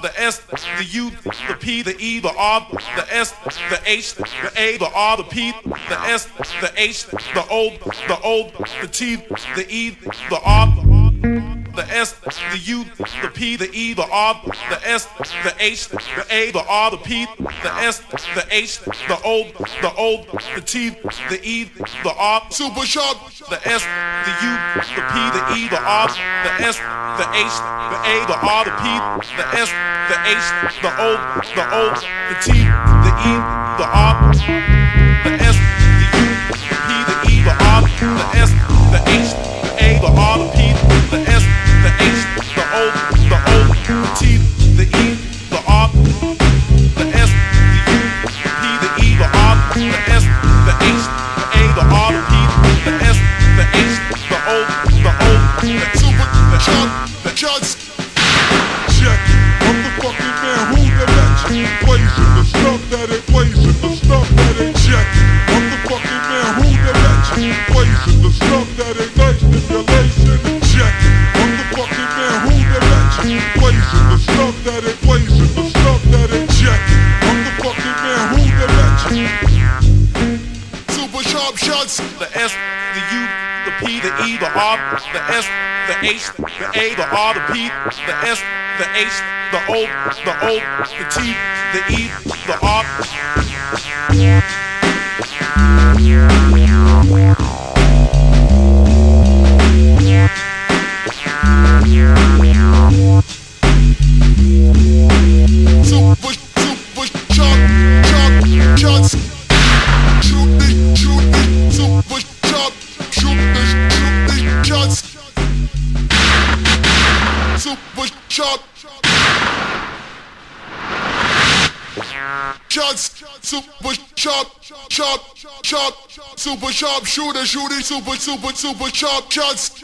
the S, the U, the P, the E, the R, the S, the H, the A, the R, the P, the S, the H, the O, the T, the E, the R, the S, the U, the P, the E, the R, the S, the H, the A, the R, the P, the S, the H, the O, the T, the E, the R, super sharp, the S, the U, the P, the E, the R, the S, the H, the A, the R, the P, the S, the H, the O, the T, the E, the R, the S, the U, the P, the E, the R, the S, the H, the A, the R, the P, the S, the H, the O, the T, the E, the R, the S, the U, the P, the E, the R, the S, the H, the A, the R, the P, the S, the H, the O, the super, the chart, the charts. Check it, I'm the fucking man who the legend. Blazing the stuff that ain't blazing, the stuff that ain't checking. I'm the fucking man who the legend. Blazing the stuff that ain't nice stimulation. Check it, I'm the fucking man who the legend. Blazing the stuff that ain't blazing, the stuff that ain't checking. I'm the fucking man who the legend. Super sharp shots. The S, the U, the P, the E, the R, the S, the H, the A, the R, the P, the S, the H, the O, the T, the E, the R. Super sharp shots. Shoot me, super sharp. Shoot me, shots. Super sharp shots, super sharp, super sharp shooting, super sharp shots.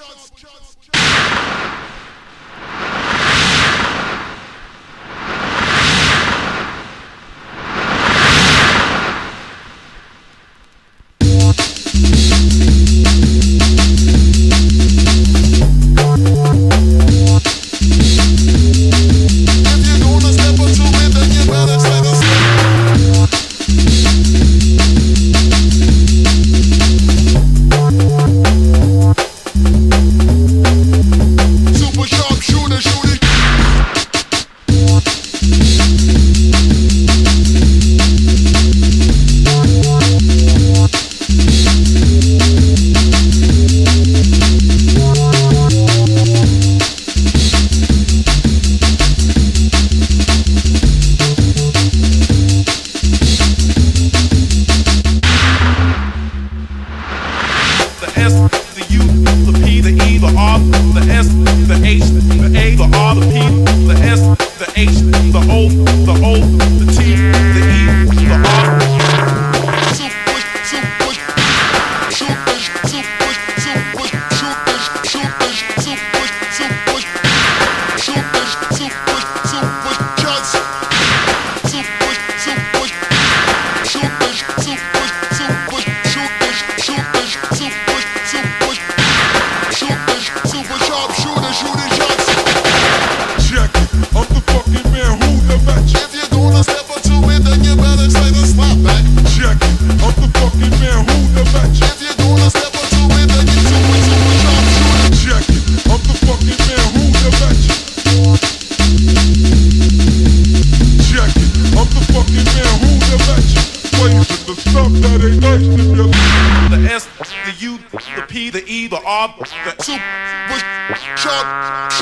The S, the U, the P, the E, the R, the super